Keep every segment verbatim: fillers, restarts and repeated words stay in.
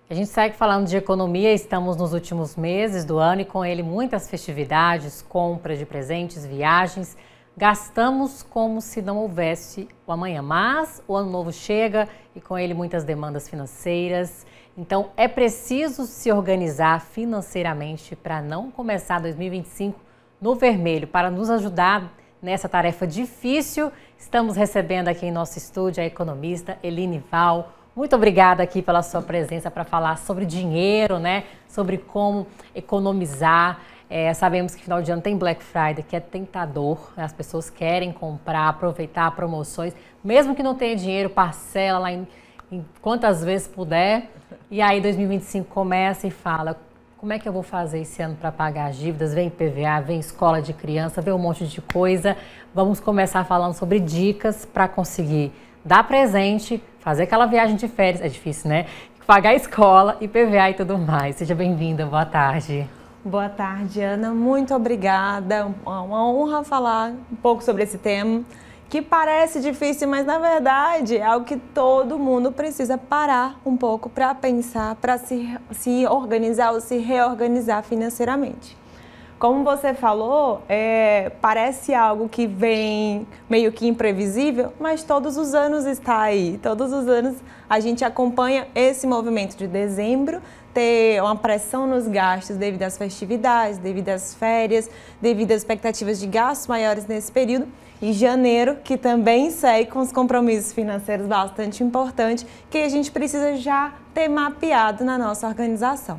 A gente segue falando de economia, estamos nos últimos meses do ano e com ele muitas festividades, compras de presentes, viagens. Gastamos como se não houvesse o amanhã, mas o ano novo chega e com ele muitas demandas financeiras. Então é preciso se organizar financeiramente para não começar dois mil e vinte e cinco no vermelho. Para nos ajudar nessa tarefa difícil, estamos recebendo aqui em nosso estúdio a economista Eline Val. Muito obrigada aqui pela sua presença para falar sobre dinheiro, né? Sobre como economizar. É, sabemos que final de ano tem Black Friday, que é tentador, né? As pessoas querem comprar, aproveitar promoções, mesmo que não tenha dinheiro, parcela lá em, em quantas vezes puder. E aí dois mil e vinte e cinco começa e fala, como é que eu vou fazer esse ano para pagar as dívidas? Vem I P V A, vem escola de criança, vem um monte de coisa. Vamos começar falando sobre dicas para conseguir dar presente, fazer aquela viagem de férias, é difícil, né? Pagar a escola, I P V A e tudo mais. Seja bem-vinda, boa tarde. Boa tarde, Ana. Muito obrigada. Uma honra falar um pouco sobre esse tema, que parece difícil, mas na verdade é algo que todo mundo precisa parar um pouco para pensar, para se, se organizar ou se reorganizar financeiramente. Como você falou, é, parece algo que vem meio que imprevisível, mas todos os anos está aí. Todos os anos a gente acompanha esse movimento de dezembro, ter uma pressão nos gastos devido às festividades, devido às férias, devido às expectativas de gastos maiores nesse período. E janeiro, que também segue com os compromissos financeiros bastante importantes, que a gente precisa já ter mapeado na nossa organização.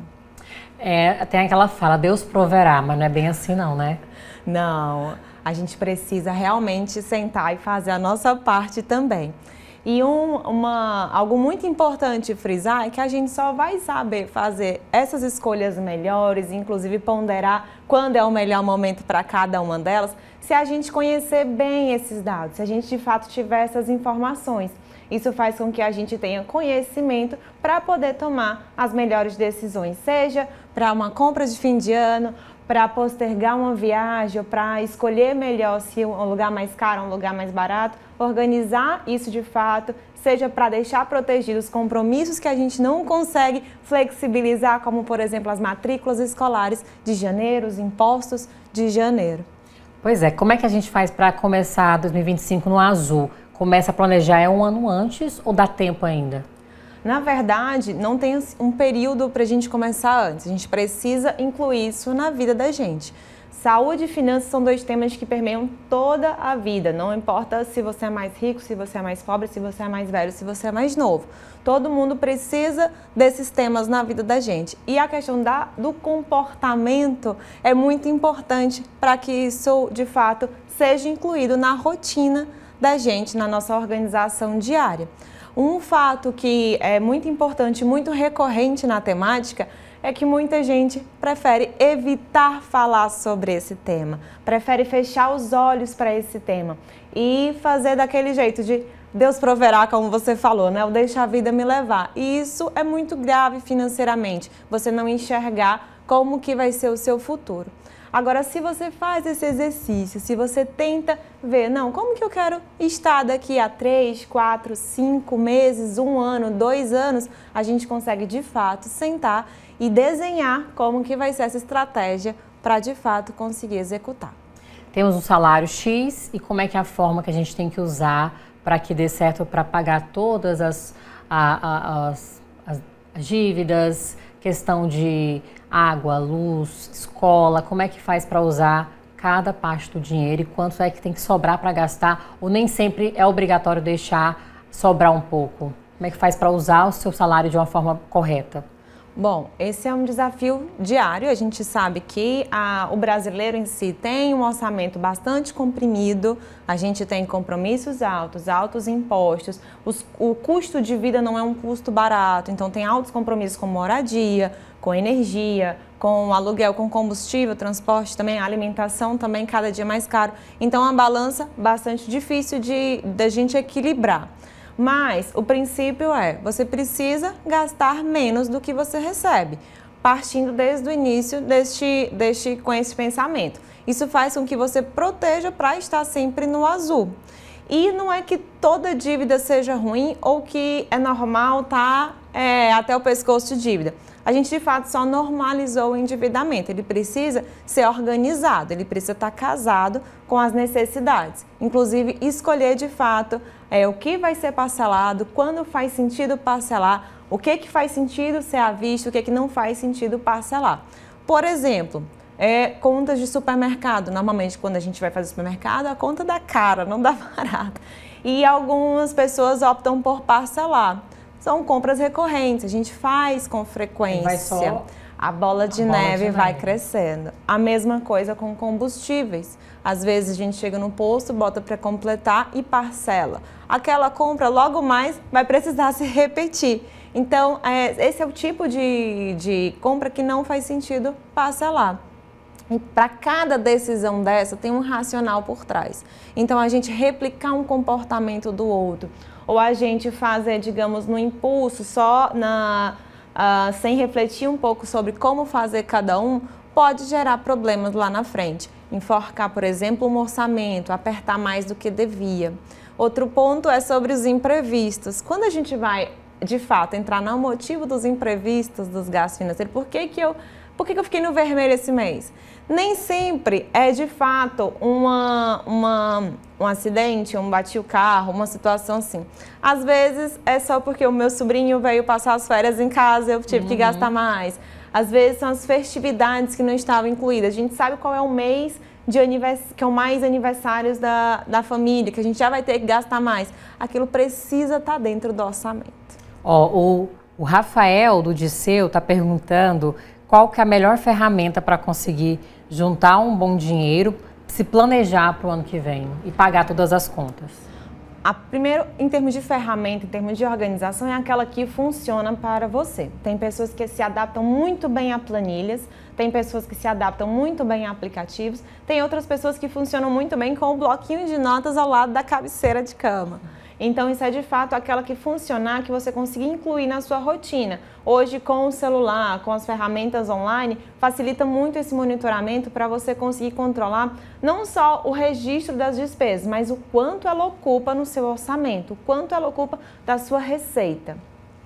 É, tem aquela fala, Deus proverá, mas não é bem assim não, né? Não, a gente precisa realmente sentar e fazer a nossa parte também. E um, uma, algo muito importante frisar é que a gente só vai saber fazer essas escolhas melhores, inclusive ponderar quando é o melhor momento para cada uma delas, se a gente conhecer bem esses dados, se a gente de fato tiver essas informações. Isso faz com que a gente tenha conhecimento para poder tomar as melhores decisões, seja para uma compra de fim de ano, para postergar uma viagem, para escolher melhor se um lugar mais caro, um lugar mais barato, organizar isso de fato, seja para deixar protegidos os compromissos que a gente não consegue flexibilizar, como por exemplo as matrículas escolares de janeiro, os impostos de janeiro. Pois é, como é que a gente faz para começar dois mil e vinte e cinco no azul? Começa a planejar é um ano antes ou dá tempo ainda? Na verdade, não tem um período para a gente começar antes. A gente precisa incluir isso na vida da gente. Saúde e finanças são dois temas que permeiam toda a vida. Não importa se você é mais rico, se você é mais pobre, se você é mais velho, se você é mais novo. Todo mundo precisa desses temas na vida da gente. E a questão da, do comportamento é muito importante para que isso, de fato, seja incluído na rotina da gente, na nossa organização diária. Um fato que é muito importante, muito recorrente na temática, é que muita gente prefere evitar falar sobre esse tema, prefere fechar os olhos para esse tema e fazer daquele jeito de Deus proverá, como você falou, né? Ou deixa a vida me levar. E isso é muito grave financeiramente, você não enxergar como que vai ser o seu futuro. Agora, se você faz esse exercício, se você tenta ver, não, como que eu quero estar daqui a três, quatro, cinco meses, um ano, dois anos, a gente consegue de fato sentar e desenhar como que vai ser essa estratégia para de fato conseguir executar. Temos um salário X e como é que é a forma que a gente tem que usar para que dê certo para pagar todas as, a, a, as, as dívidas, questão de água, luz, escola, como é que faz para usar cada parte do dinheiro e quanto é que tem que sobrar para gastar ou nem sempre é obrigatório deixar sobrar um pouco? Como é que faz para usar o seu salário de uma forma correta? Bom, esse é um desafio diário. A gente sabe que a, o brasileiro em si tem um orçamento bastante comprimido, a gente tem compromissos altos, altos impostos, os, o custo de vida não é um custo barato, então tem altos compromissos com moradia, com energia, com aluguel, com combustível, transporte também, alimentação também cada dia mais caro. Então é uma balança bastante difícil de da gente equilibrar. Mas o princípio é, você precisa gastar menos do que você recebe, partindo desde o início deste, deste, com esse pensamento. Isso faz com que você proteja para estar sempre no azul. E não é que toda dívida seja ruim ou que é normal estar é, até o pescoço de dívida. A gente, de fato, só normalizou o endividamento. Ele precisa ser organizado, ele precisa estar casado com as necessidades. Inclusive, escolher, de fato, é, o que vai ser parcelado, quando faz sentido parcelar, o que, que faz sentido ser à vista, o que, que não faz sentido parcelar. Por exemplo, é, contas de supermercado. Normalmente, quando a gente vai fazer supermercado, a conta dá cara, não dá barata. E algumas pessoas optam por parcelar. São compras recorrentes, a gente faz com frequência. Vai só a bola de a neve bola de vai neve. crescendo. A mesma coisa com combustíveis. Às vezes a gente chega no posto, bota para completar e parcela. Aquela compra logo mais vai precisar se repetir. Então, é, esse é o tipo de, de compra que não faz sentido parcelar. E para cada decisão dessa tem um racional por trás. Então, a gente replicar um comportamento do outro, ou a gente fazer, digamos, no impulso, só na, uh, sem refletir um pouco sobre como fazer cada um, pode gerar problemas lá na frente. Enforcar, por exemplo, um orçamento, apertar mais do que devia. Outro ponto é sobre os imprevistos. Quando a gente vai, de fato, entrar no motivo dos imprevistos, dos gastos financeiros, por que que eu, por que que eu fiquei no vermelho esse mês? Nem sempre é, de fato, uma, uma, um acidente, um bati o carro, uma situação assim. Às vezes é só porque o meu sobrinho veio passar as férias em casa, eu tive uhum. que gastar mais. Às vezes são as festividades que não estavam incluídas. A gente sabe qual é o mês de anivers... que é o mais aniversários da, da família, que a gente já vai ter que gastar mais. Aquilo precisa estar dentro do orçamento. Ó, o, o Rafael do Disseu está perguntando qual que é a melhor ferramenta para conseguir juntar um bom dinheiro, se planejar para o ano que vem e pagar todas as contas. A primeiro, em termos de ferramenta, em termos de organização, é aquela que funciona para você. Tem pessoas que se adaptam muito bem a planilhas, tem pessoas que se adaptam muito bem a aplicativos, tem outras pessoas que funcionam muito bem com o bloquinho de notas ao lado da cabeceira de cama. Então, isso é de fato aquela que funcionar, que você conseguir incluir na sua rotina. Hoje, com o celular, com as ferramentas online, facilita muito esse monitoramento para você conseguir controlar não só o registro das despesas, mas o quanto ela ocupa no seu orçamento, o quanto ela ocupa da sua receita.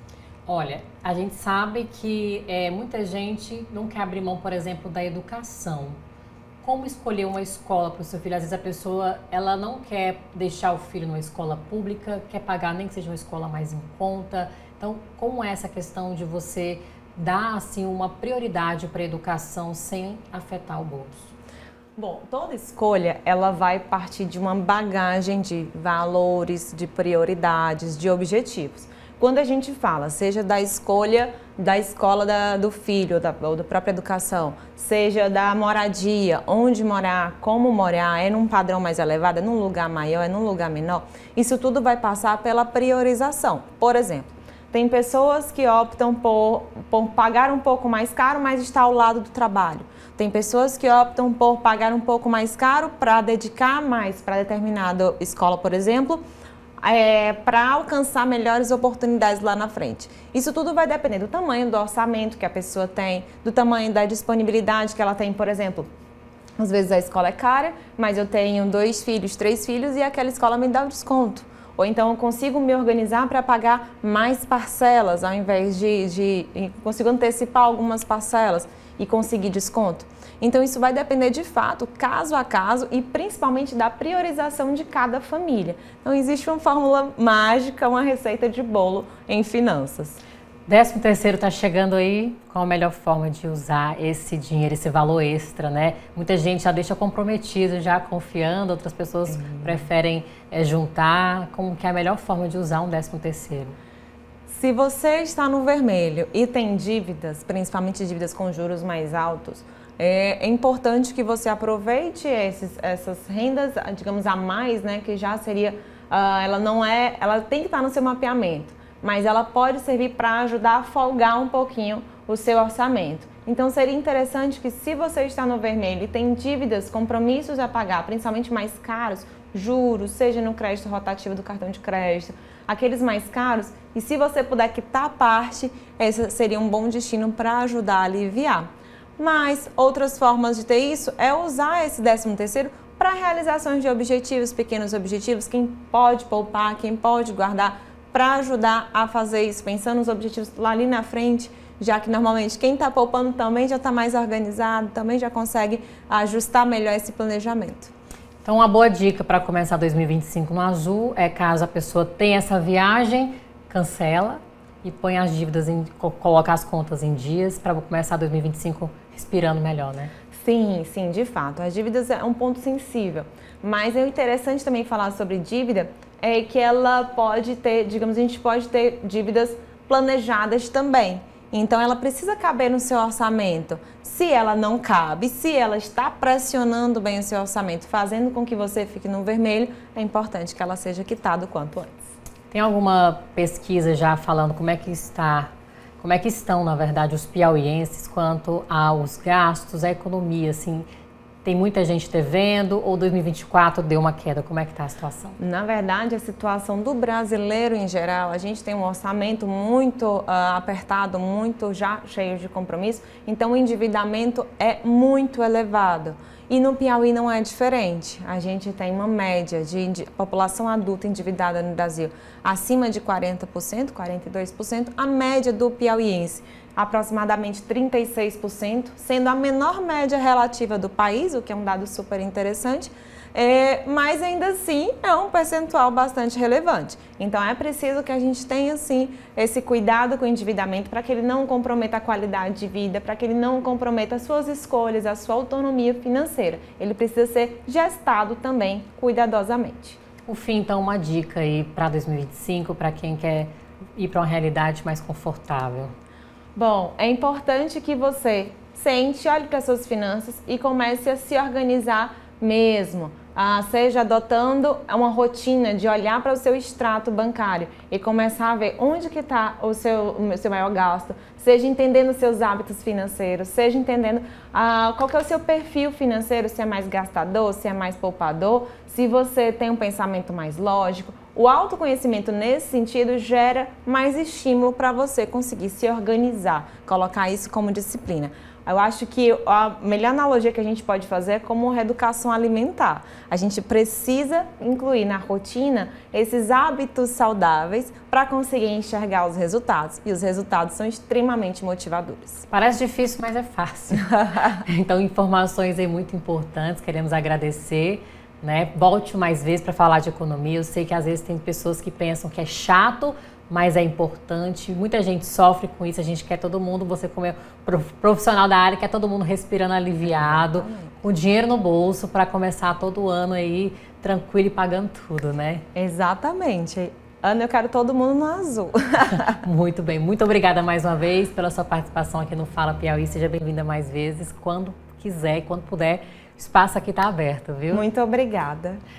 Olha, a gente sabe que é, muita gente não quer abrir mão, por exemplo, da educação. Como escolher uma escola para o seu filho? Às vezes a pessoa ela não quer deixar o filho numa escola pública, quer pagar nem que seja uma escola mais em conta. Então, como é essa questão de você dar assim, uma prioridade para a educação sem afetar o bolso? Bom, toda escolha ela vai partir de uma bagagem de valores, de prioridades, de objetivos. Quando a gente fala, seja da escolha da escola da, do filho, da, ou da própria educação, seja da moradia, onde morar, como morar, é num padrão mais elevado, é num lugar maior, é num lugar menor, isso tudo vai passar pela priorização. Por exemplo, tem pessoas que optam por, por pagar um pouco mais caro, mas está ao lado do trabalho. Tem pessoas que optam por pagar um pouco mais caro para dedicar mais para determinada escola, por exemplo, É, para alcançar melhores oportunidades lá na frente. Isso tudo vai depender do tamanho do orçamento que a pessoa tem, do tamanho da disponibilidade que ela tem, por exemplo. Às vezes a escola é cara, mas eu tenho dois filhos, três filhos e aquela escola me dá um desconto. Ou então eu consigo me organizar para pagar mais parcelas, ao invés de, de... consigo antecipar algumas parcelas e conseguir desconto. Então isso vai depender de fato, caso a caso e principalmente da priorização de cada família. Não existe uma fórmula mágica, uma receita de bolo em finanças. décimo terceiro está chegando aí, qual a melhor forma de usar esse dinheiro, esse valor extra, né? Muita gente já deixa comprometido, já confiando, outras pessoas uhum. preferem é, juntar. Como que é a melhor forma de usar um décimo terceiro? Se você está no vermelho e tem dívidas, principalmente dívidas com juros mais altos, é importante que você aproveite esses, essas rendas, digamos, a mais, né, que já seria, uh, ela não é, ela tem que estar no seu mapeamento, mas ela pode servir para ajudar a folgar um pouquinho o seu orçamento. Então seria interessante que se você está no vermelho e tem dívidas, compromissos a pagar, principalmente mais caros, juros, seja no crédito rotativo do cartão de crédito, aqueles mais caros, e se você puder quitar a parte, esse seria um bom destino para ajudar a aliviar. Mas outras formas de ter isso é usar esse décimo terceiro para realizações de objetivos, pequenos objetivos, quem pode poupar, quem pode guardar, para ajudar a fazer isso, pensando nos objetivos lá ali na frente, já que normalmente quem está poupando também já está mais organizado, também já consegue ajustar melhor esse planejamento. Então, uma boa dica para começar dois mil e vinte e cinco no azul é, caso a pessoa tenha essa viagem, cancela e põe as dívidas, em, coloca as contas em dias para começar dois mil e vinte e cinco respirando melhor, né? Sim, sim, de fato. As dívidas é um ponto sensível, mas é interessante também falar sobre dívida, é que ela pode ter, digamos, a gente pode ter dívidas planejadas também. Então, ela precisa caber no seu orçamento. Se ela não cabe, se ela está pressionando bem o seu orçamento, fazendo com que você fique no vermelho, é importante que ela seja quitada o quanto antes. Tem alguma pesquisa já falando como é que está, como é que estão, na verdade, os piauienses quanto aos gastos, à economia, assim? Tem muita gente devendo ou dois mil e vinte e quatro deu uma queda? Como é que está a situação? Na verdade, a situação do brasileiro em geral, a gente tem um orçamento muito uh, apertado, muito já cheio de compromisso, então o endividamento é muito elevado. E no Piauí não é diferente. A gente tem uma média de, de população adulta endividada no Brasil acima de quarenta por cento, quarenta e dois por cento, a média do piauiense aproximadamente trinta e seis por cento, sendo a menor média relativa do país, o que é um dado super interessante, é, mas ainda assim é um percentual bastante relevante. Então é preciso que a gente tenha sim esse cuidado com o endividamento para que ele não comprometa a qualidade de vida, para que ele não comprometa as suas escolhas, a sua autonomia financeira. Ele precisa ser gestado também cuidadosamente. Por fim, então, uma dica aí para dois mil e vinte e cinco, para quem quer ir para uma realidade mais confortável. Bom, é importante que você sente, olhe para suas finanças e comece a se organizar mesmo. Ah, seja adotando uma rotina de olhar para o seu extrato bancário e começar a ver onde que está o seu, o seu maior gasto, seja entendendo os seus hábitos financeiros, seja entendendo ah, qual que é o seu perfil financeiro, se é mais gastador, se é mais poupador, se você tem um pensamento mais lógico. O autoconhecimento nesse sentido gera mais estímulo para você conseguir se organizar, colocar isso como disciplina. Eu acho que a melhor analogia que a gente pode fazer é como reeducação alimentar. A gente precisa incluir na rotina esses hábitos saudáveis para conseguir enxergar os resultados. E os resultados são extremamente motivadores. Parece difícil, mas é fácil. Então, informações aí muito importantes, queremos agradecer. Né? Volte mais vezes para falar de economia. Eu sei que às vezes tem pessoas que pensam que é chato, mas é importante. Muita gente sofre com isso. A gente quer todo mundo, você como profissional da área, quer todo mundo respirando aliviado, com dinheiro no bolso para começar todo ano aí tranquilo e pagando tudo, né? Exatamente. Ana, eu quero todo mundo no azul. Muito bem. Muito obrigada mais uma vez pela sua participação aqui no Fala Piauí. Seja bem-vinda mais vezes, quando quiser e quando puder. O espaço aqui está aberto, viu? Muito obrigada.